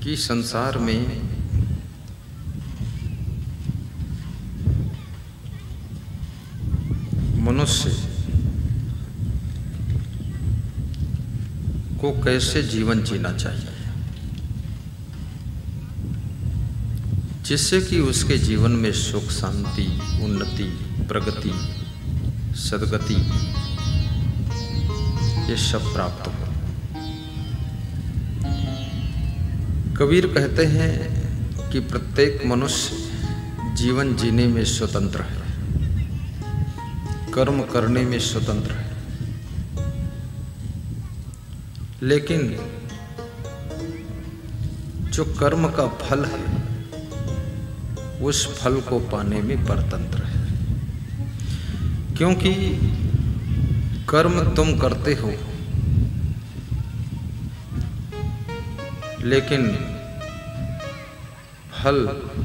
कि संसार में मनुष्य को कैसे जीवन जीना चाहिए जिससे कि उसके जीवन में सुख, शांति, उन्नति, प्रगति, सद्गति ये सब प्राप्त हो। कबीर कहते हैं कि प्रत्येक मनुष्य जीवन जीने में स्वतंत्र है, कर्म करने में स्वतंत्र है, लेकिन जो कर्म का फल है उस फल को पाने में परतंत्र है। क्योंकि कर्म तुम करते हो लेकिन फल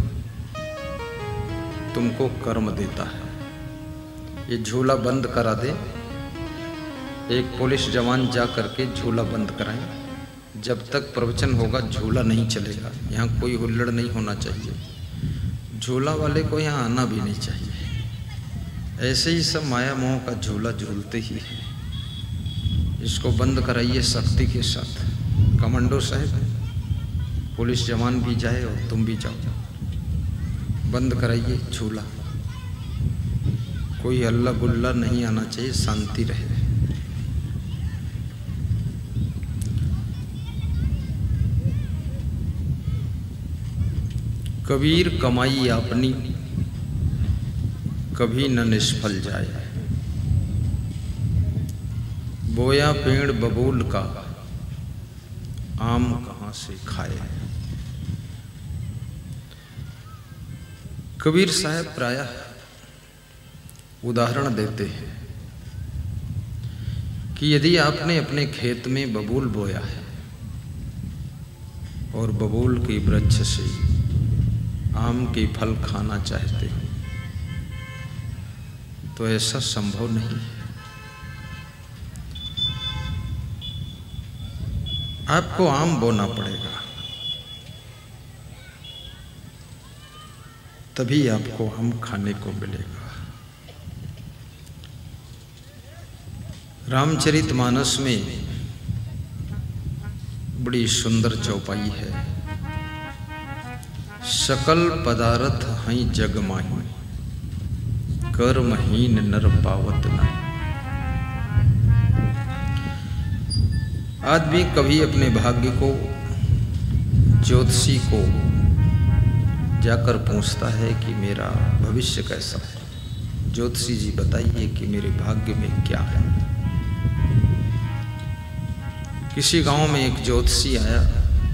तुमको कर्म देता है। ये झूला बंद करा दे, एक पुलिस जवान जा करके झूला बंद कराएं। जब तक प्रवचन होगा झूला नहीं चलेगा। यहाँ कोई हुल्लड़ नहीं होना चाहिए, झूला वाले को यहाँ आना भी नहीं चाहिए। ऐसे ही सब माया मोह का झूला झूलते ही है। इसको बंद कराइए सख्ती के साथ। कमांडो साहब, पुलिस जवान भी जाए और तुम भी जाओ, बंद कराइए झूला। कोई हल्ला गुल्ला नहीं आना चाहिए, शांति रहे। कबीर कमाई अपनी कभी न निष्फल जाए, बोया पेड़ बबूल का आम कहाँ से खाए। कबीर साहब प्रायः उदाहरण देते हैं कि यदि आपने अपने खेत में बबूल बोया है और बबूल के वृक्ष से आम के फल खाना चाहते हो तो ऐसा संभव नहीं है। आपको आम बोना पड़ेगा, तभी आपको आम खाने को मिलेगा। रामचरितमानस में बड़ी सुंदर चौपाई है। सकल पदार्थ हैं जग माही, कर्महीन नर पावत नहीं। आदमी कभी अपने भाग्य को ज्योतिषी को जाकर पूछता है कि मेरा भविष्य कैसा है। ज्योतिषी जी बताइए कि मेरे भाग्य में क्या है। किसी गांव में एक ज्योतिषी आया।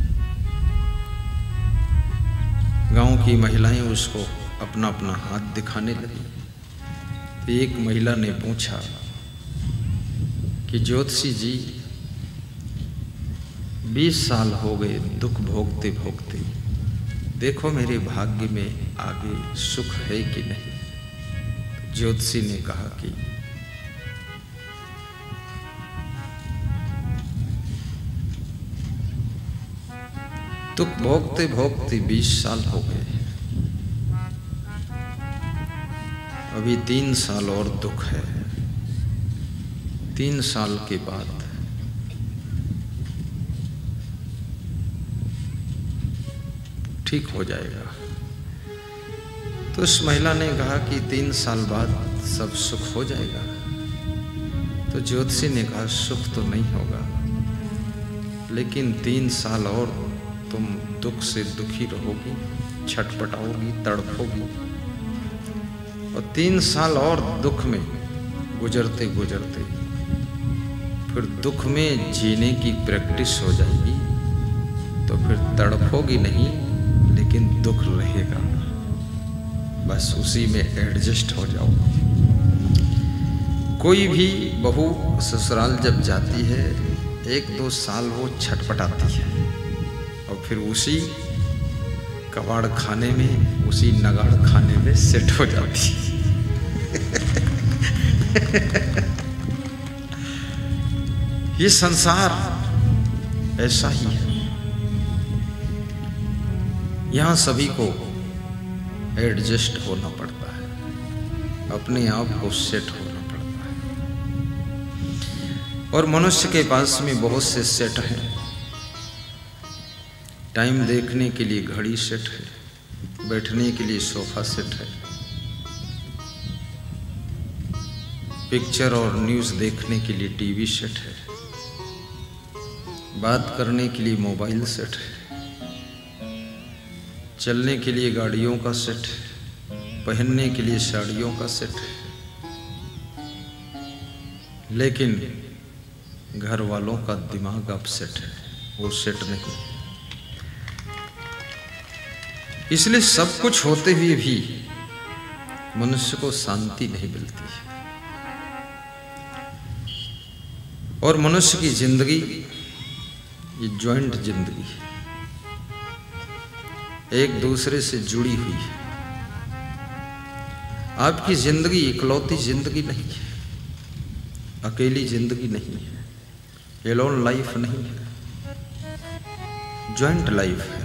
गांव की महिलाएं उसको अपना अपना हाथ दिखाने लगी। तो एक महिला ने पूछा कि ज्योतिषी जी 20 साल हो गए दुख भोगते भोगते, देखो मेरे भाग्य में आगे सुख है कि नहीं। ज्योतिषी ने कहा कि दुख भोगते भोगते 20 साल हो गए, अभी 3 साल और दुख है। 3 साल के बाद ठीक हो जाएगा। तो उस महिला ने कहा कि 3 साल बाद सब सुख हो जाएगा। तो ज्योतिषी ने कहा सुख तो नहीं होगा, लेकिन 3 साल और तुम दुख से दुखी रहोगी, छटपटाओगी, तड़पोगी, और 3 साल और दुख में गुजरते गुजरते फिर दुख में जीने की प्रैक्टिस हो जाएगी। तो फिर तड़पोगी नहीं, लेकिन दुख रहेगा, बस उसी में एडजस्ट हो जाओ। कोई भी बहू ससुराल जब जाती है 1-2 साल वो छटपटाती है और फिर उसी कबाड़ खाने में, उसी नगाड़ खाने में सेट हो जाती है। ये संसार ऐसा ही है। यहाँ सभी को एडजस्ट होना पड़ता है, अपने आप को सेट होना पड़ता है। और मनुष्य के पास में बहुत से सेट हैं। टाइम देखने के लिए घड़ी सेट है, बैठने के लिए सोफा सेट है, पिक्चर और न्यूज़ देखने के लिए टीवी सेट है, बात करने के लिए मोबाइल सेट है, चलने के लिए गाड़ियों का सेट है, पहनने के लिए साड़ियों का सेट है, लेकिन घर वालों का दिमाग अपसेट है, वो सेट नहीं। इसलिए सब कुछ होते हुए भी मनुष्य को शांति नहीं मिलती है। और मनुष्य की जिंदगी ये जॉइंट जिंदगी है, एक दूसरे से जुड़ी हुई है। आपकी जिंदगी इकलौती जिंदगी नहीं है, अकेली जिंदगी नहीं है, एलोन लाइफ नहीं है, जॉइंट लाइफ है।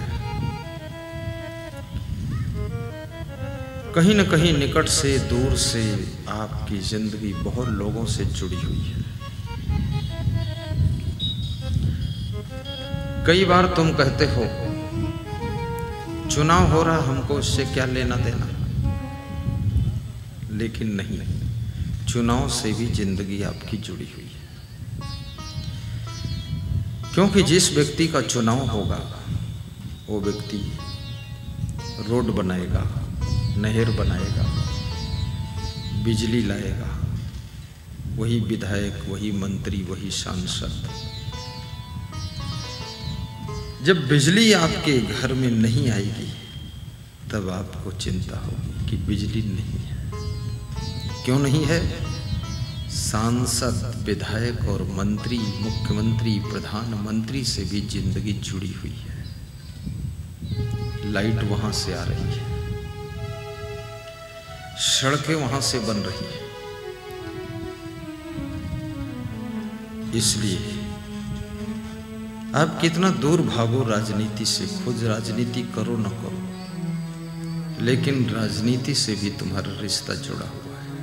कहीं न कहीं निकट से दूर से आपकी जिंदगी बहुत लोगों से जुड़ी हुई है। कई बार तुम कहते हो चुनाव हो रहा, हमको उससे क्या लेना देना, लेकिन नहीं, चुनाव से भी जिंदगी आपकी जुड़ी हुई है। क्योंकि जिस व्यक्ति का चुनाव होगा वो व्यक्ति रोड बनाएगा, नहर बनाएगा, बिजली लाएगा, वही विधायक, वही मंत्री, वही सांसद। जब बिजली आपके घर में नहीं आएगी तब आपको चिंता होगी कि बिजली नहीं है। क्यों नहीं है? सांसद, विधायक और मंत्री, मुख्यमंत्री, प्रधानमंत्री से भी जिंदगी जुड़ी हुई है। लाइट वहां से आ रही है, सड़कें वहां से बन रही है। इसलिए आप कितना दूर भागो राजनीति से, खुद राजनीति करो न करो, लेकिन राजनीति से भी तुम्हारा रिश्ता जुड़ा हुआ है।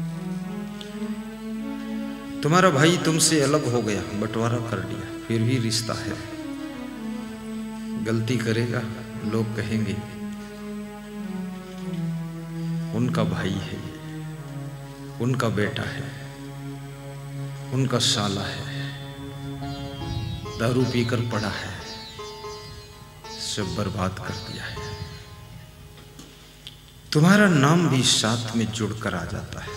तुम्हारा भाई तुमसे अलग हो गया, बंटवारा कर दिया, फिर भी रिश्ता है। गलती करेगा, लोग कहेंगे उनका भाई है, उनका बेटा है, उनका साला है, दारू पीकर पड़ा है, सब बर्बाद कर दिया है। तुम्हारा नाम भी साथ में जुड़कर आ जाता है।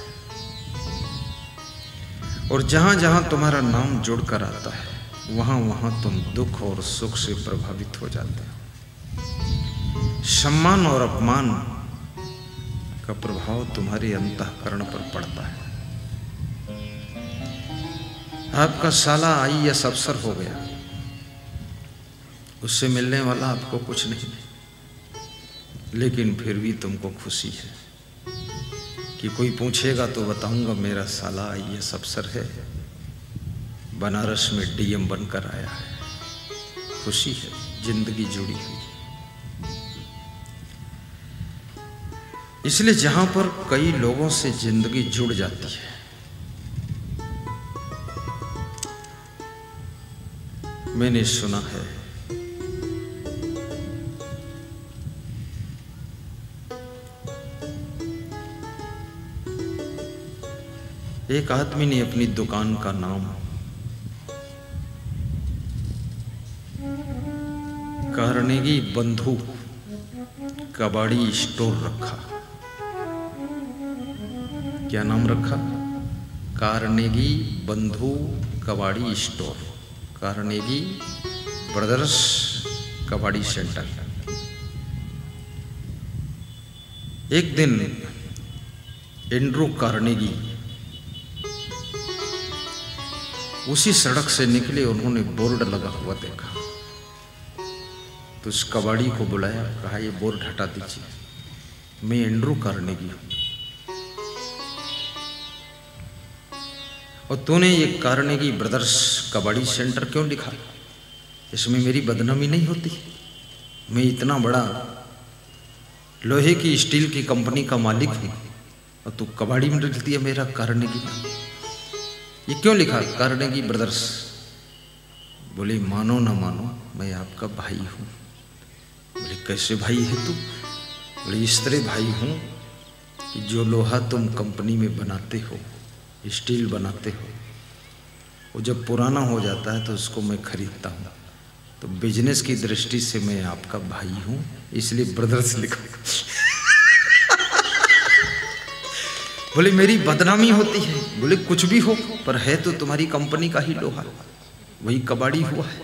और जहां जहां तुम्हारा नाम जुड़कर आता है वहां वहां तुम दुख और सुख से प्रभावित हो जाते हो। सम्मान और अपमान का प्रभाव तुम्हारे अंतःकरण पर पड़ता है। आपका साला IAS अफसर हो गया, उससे मिलने वाला आपको कुछ नहीं, लेकिन फिर भी तुमको खुशी है कि कोई पूछेगा तो बताऊंगा मेरा साला IAS अफसर है, बनारस में DM बनकर आया है। खुशी है, जिंदगी जुड़ी हुई। इसलिए जहां पर कई लोगों से जिंदगी जुड़ जाती है, मैंने सुना है एक आदमी ने अपनी दुकान का नाम कार्नेगी बंधु कबाड़ी स्टोर रखा। क्या नाम रखा? कार्नेगी बंधु कबाड़ी स्टोर, कार्नेगी ब्रदर्स कबाड़ी सेंटर। एक दिन एंड्रू कार्नेगी उसी सड़क से निकले, उन्होंने बोर्ड लगा हुआ देखा तो उस कबाड़ी को बुलाया, कहा ये बोर्ड हटा दीजिए, मैं एंड्रू कार्नेगी हूं और तूने ये कार्नेगी ब्रदर्स कबाड़ी सेंटर क्यों लिखा? इसमें मेरी बदनामी नहीं होती? मैं इतना बड़ा लोहे की स्टील की कंपनी का मालिक हूँ और तू कबाड़ी में लिखती है मेरा कार्नेगी। ये क्यों लिखा कार्नेगी ब्रदर्स? बोले मानो ना मानो मैं आपका भाई हूँ। बोले कैसे भाई है तू? बोले इस तरह भाई हूँ कि जो लोहा तुम कंपनी में बनाते हो, स्टील बनाते हो, वो जब पुराना हो जाता है तो उसको मैं खरीदता हूँ। तो बिजनेस की दृष्टि से मैं आपका भाई हूँ, इसलिए ब्रदर्स लिखा। बोले मेरी बदनामी होती है। बोले कुछ भी हो, पर है तो तुम्हारी कंपनी का ही लोहा, वही कबाड़ी हुआ है।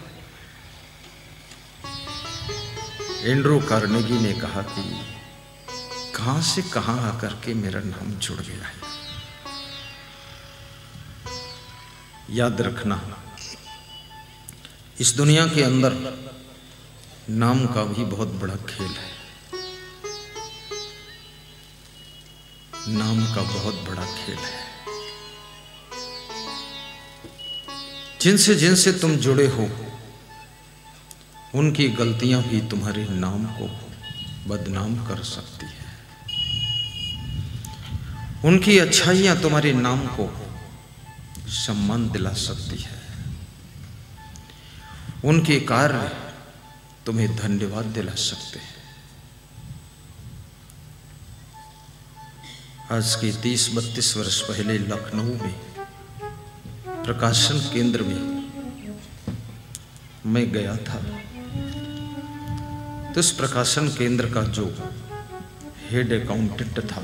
एंड्रू कार्नेगी ने कहा कि कहां से कहां आकर के मेरा नाम जुड़ गया है। याद रखना, इस दुनिया के अंदर नाम का भी बहुत बड़ा खेल है। नाम का बहुत बड़ा खेल है। जिनसे जिनसे तुम जुड़े हो, उनकी गलतियां भी तुम्हारे नाम को बदनाम कर सकती है। उनकी अच्छाइयां तुम्हारे नाम को सम्मान दिला सकती है। उनके कार्य तुम्हें धन्यवाद दिला सकते हैं। आज के 30-32 वर्ष पहले लखनऊ में प्रकाशन केंद्र में मैं गया था। तो इस प्रकाशन केंद्र का जो हेड अकाउंटेंट था,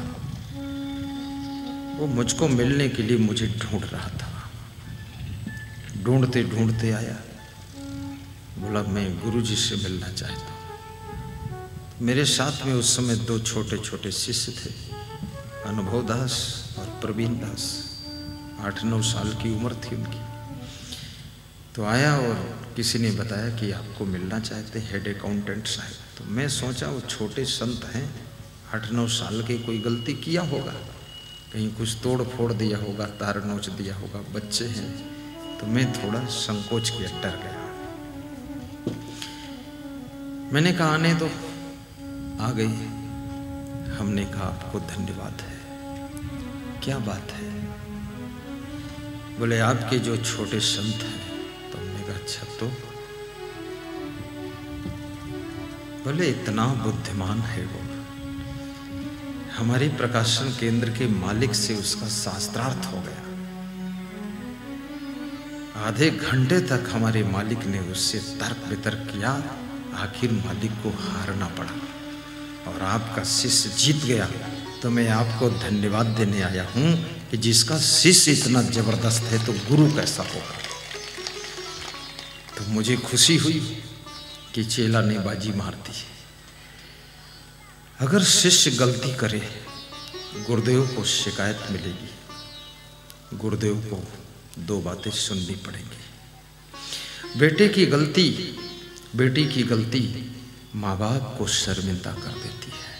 वो मुझको मिलने के लिए मुझे ढूंढ रहा था। ढूंढते ढूंढते आया, बोला मैं गुरुजी से मिलना चाहता हूँ। मेरे साथ में उस समय 2 छोटे छोटे शिष्य थे, अनुभव दास और प्रवीण दास। 8-9 साल की उम्र थी उनकी। तो आया और किसी ने बताया कि आपको मिलना चाहते हेड अकाउंटेंट साहब। तो मैं सोचा वो छोटे संत हैं, 8-9 साल के, कोई गलती किया होगा, कहीं कुछ तोड़ फोड़ दिया होगा, तार नोच दिया होगा, बच्चे हैं। तो मैं थोड़ा संकोच किया, डर गया। मैंने कहा आने दो। आ गई। हमने कहा आपको धन्यवाद है। क्या बात है? बोले आपके जो छोटे संत हैं। तो हमने कहा अच्छा तो? बोले इतना बुद्धिमान है वो, हमारे प्रकाशन केंद्र के मालिक से उसका शास्त्रार्थ हो गया। आधे घंटे तक हमारे मालिक ने उससे तर्क वितर्क किया, आखिर मालिक को हारना पड़ा और आपका शिष्य जीत गया। तो मैं आपको धन्यवाद देने आया हूं कि जिसका शिष्य इतना जबरदस्त है तो गुरु कैसा होगा। तो मुझे खुशी हुई कि चेला ने बाजी मार दी। अगर शिष्य गलती करे, गुरुदेव को शिकायत मिलेगी। गुरुदेव को 2 बातें सुननी पड़ेंगी। बेटे की गलती, बेटी की गलती माँ बाप को शर्मिंदा कर देती है,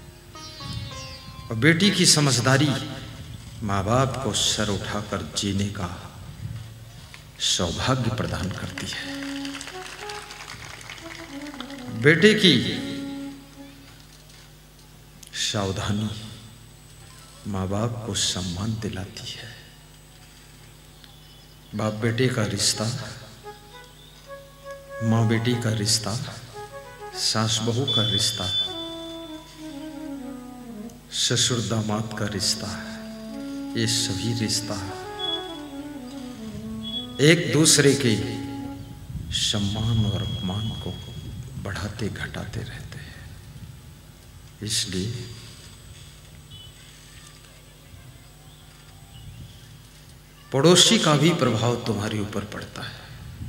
और बेटी की समझदारी माँ बाप को सर उठाकर जीने का सौभाग्य प्रदान करती है। बेटे की सावधानी माँ बाप को सम्मान दिलाती है। बाप बेटे का रिश्ता, माँ बेटी का रिश्ता, सास बहू का रिश्ता, ससुर दामाद का रिश्ता, ये सभी रिश्ता एक दूसरे के सम्मान और अपमान को बढ़ाते घटाते रहते हैं। इसलिए पड़ोसी का भी प्रभाव तुम्हारे ऊपर पड़ता है।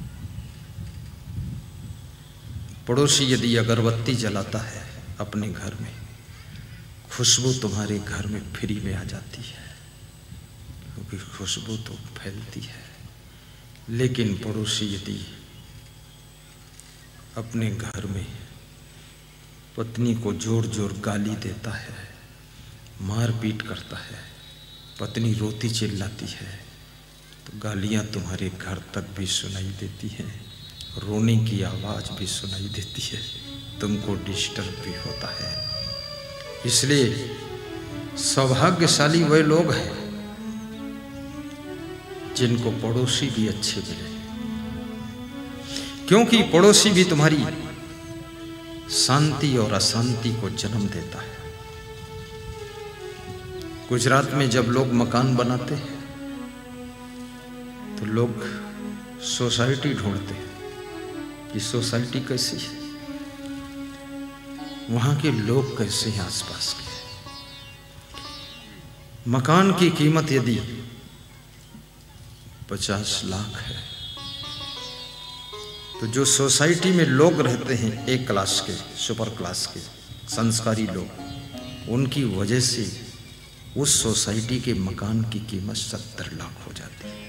पड़ोसी यदि अगरबत्ती जलाता है अपने घर में, खुशबू तुम्हारे घर में फ्री में आ जाती है, क्योंकि खुशबू तो फैलती है। लेकिन पड़ोसी यदि अपने घर में पत्नी को जोर जोर गाली देता है, मारपीट करता है, पत्नी रोती चिल्लाती है, तो गालियां तुम्हारे घर तक भी सुनाई देती हैं, रोने की आवाज भी सुनाई देती है। तुमको डिस्टर्ब भी होता है। इसलिए सौभाग्यशाली वे लोग हैं जिनको पड़ोसी भी अच्छे मिले, क्योंकि पड़ोसी भी तुम्हारी शांति और अशांति को जन्म देता है। गुजरात में जब लोग मकान बनाते हैं तो लोग सोसाइटी ढूंढते हैं कि सोसाइटी कैसी है, वहां के लोग कैसे हैं आसपास के। मकान की कीमत यदि 50 लाख है तो जो सोसाइटी में लोग रहते हैं एक क्लास के, सुपर क्लास के, संस्कारी लोग, उनकी वजह से उस सोसाइटी के मकान की कीमत 70 लाख हो जाती है।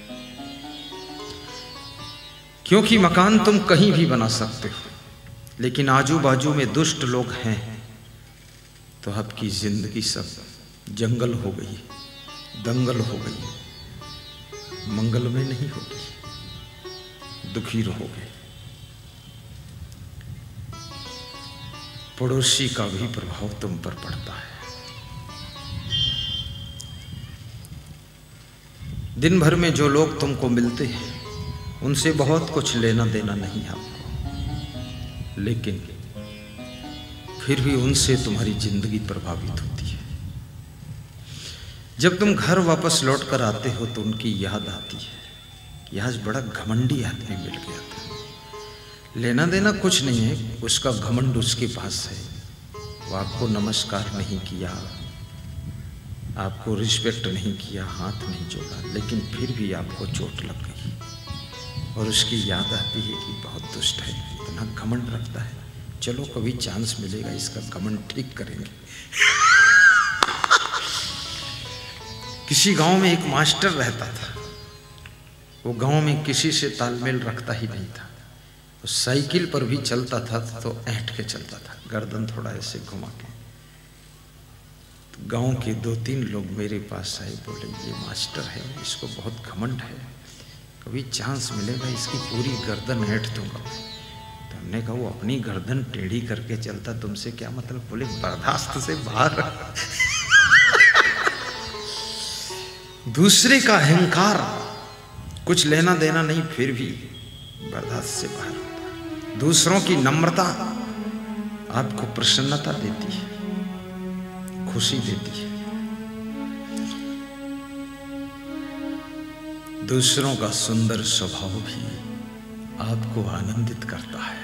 क्योंकि मकान तुम कहीं भी बना सकते हो, लेकिन आजू बाजू में दुष्ट लोग हैं तो आपकी जिंदगी सब जंगल हो गई, दंगल हो गई, मंगल में नहीं होगी, दुखी रहोगे। पड़ोसी का भी प्रभाव तुम पर पड़ता है। दिन भर में जो लोग तुमको मिलते हैं उनसे बहुत कुछ लेना देना नहीं आपको, लेकिन फिर भी उनसे तुम्हारी जिंदगी प्रभावित होती है। जब तुम घर वापस लौट कर आते हो तो उनकी याद आती है कि आज बड़ा घमंडी आदमी मिल गया था। लेना देना कुछ नहीं है, उसका घमंड उसके पास है। वो आपको नमस्कार नहीं किया, आपको रिस्पेक्ट नहीं किया, हाथ नहीं जोड़ा, लेकिन फिर भी आपको चोट लग गई और उसकी याद आती है कि बहुत दुष्ट है, इतना घमंड रखता है, चलो कभी चांस मिलेगा इसका घमंड ठीक करेंगे। किसी गांव में एक मास्टर रहता था, वो गांव में किसी से तालमेल रखता ही नहीं था। वो साइकिल पर भी चलता था तो ऐंठ के चलता था, गर्दन थोड़ा ऐसे घुमा के। तो गांव के 2-3 लोग मेरे पास आए, बोले ये मास्टर है, इसको बहुत घमंड है, कभी चांस मिलेगा इसकी पूरी गर्दन ऐंठ दूंगा। तो हमने कहा वो अपनी गर्दन टेढ़ी करके चलता, तुमसे क्या मतलब? बोले बर्दाश्त से बाहर। दूसरे का अहंकार कुछ लेना देना नहीं, फिर भी बर्दाश्त से बाहर होता है। दूसरों की नम्रता आपको प्रसन्नता देती है, खुशी देती है। दूसरों का सुंदर स्वभाव भी आपको आनंदित करता है।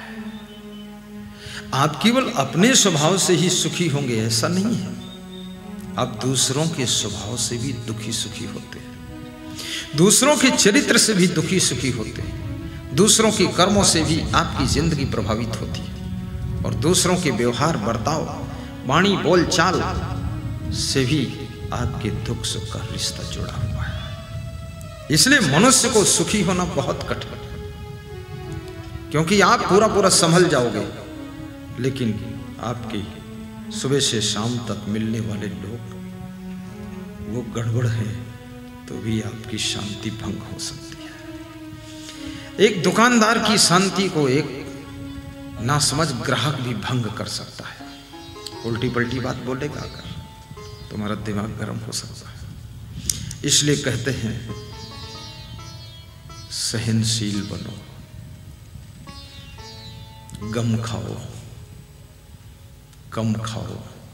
आप केवल अपने स्वभाव से ही सुखी होंगे ऐसा नहीं है, आप दूसरों के स्वभाव से भी दुखी सुखी होते हैं, दूसरों के चरित्र से भी दुखी सुखी होते हैं, दूसरों के कर्मों से भी आपकी जिंदगी प्रभावित होती है, और दूसरों के व्यवहार, बर्ताव, वाणी, बोल चाल से भी आपके दुख सुख का रिश्ता जुड़ा हुआ है। इसलिए मनुष्य को सुखी होना बहुत कठिन है, क्योंकि आप पूरा पूरा संभल जाओगे, लेकिन आपके सुबह से शाम तक मिलने वाले लोग वो गड़बड़ है तो भी आपकी शांति भंग हो सकती है। एक दुकानदार की शांति को एक नासमझ ग्राहक भी भंग कर सकता है। उल्टी पलटी बात बोलेगा अगर, तुम्हारा दिमाग गर्म हो सकता है। इसलिए कहते हैं सहनशील बनो, गम खाओ, कम खाओ,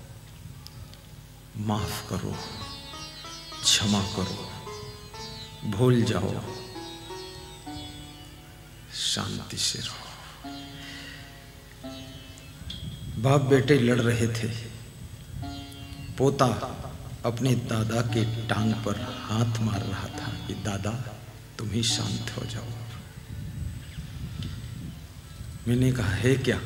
माफ करो, क्षमा करो, भूल जाओ, शांति से रहो। बाप बेटे लड़ रहे थे, पोता अपने दादा के टांग पर हाथ मार रहा था कि दादा तुम ही शांत हो जाओ। मैंने कहा है क्या?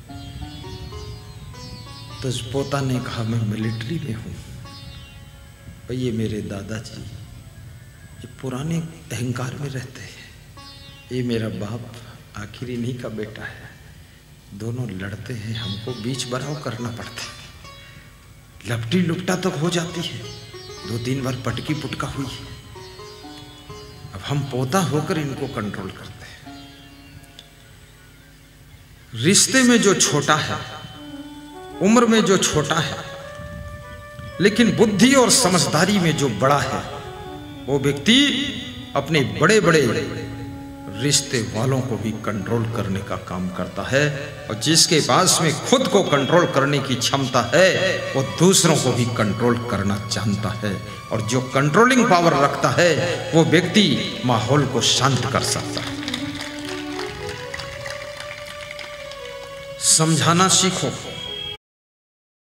तो पोता ने कहा मैं मिलिट्री में हूं। भाई ये मेरे दादाजी ये पुराने अहंकार में रहते हैं, ये मेरा बाप आखिर इन्हीं का बेटा है, दोनों लड़ते हैं, हमको बीच बराव करना पड़ता है, लपटी लुपटा तक हो जाती है, 2-3 बार पटकी पुटका हुई। अब हम पोता होकर इनको कंट्रोल करते हैं। रिश्ते में जो छोटा है, उम्र में जो छोटा है, लेकिन बुद्धि और समझदारी में जो बड़ा है, वो व्यक्ति अपने बड़े बड़े रिश्ते वालों को भी कंट्रोल करने का काम करता है। और जिसके पास में खुद को कंट्रोल करने की क्षमता है, वो दूसरों को भी कंट्रोल करना जानता है। और जो कंट्रोलिंग पावर रखता है, वो व्यक्ति माहौल को शांत कर सकता है। समझाना सीखो,